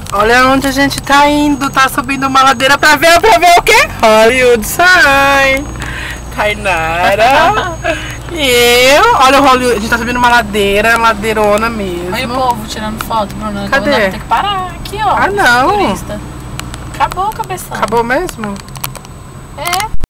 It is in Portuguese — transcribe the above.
Olha onde a gente tá indo. Tá subindo uma ladeira pra ver o quê? Hollywood Sign. Tainara. E eu. Olha o Hollywood. A gente tá subindo uma ladeira, ladeirona mesmo. Olha o povo tirando foto, Bruno. Cadê? Vai ter que parar aqui, ó. Ah, não. Turista. Acabou, cabeção. Acabou mesmo? É.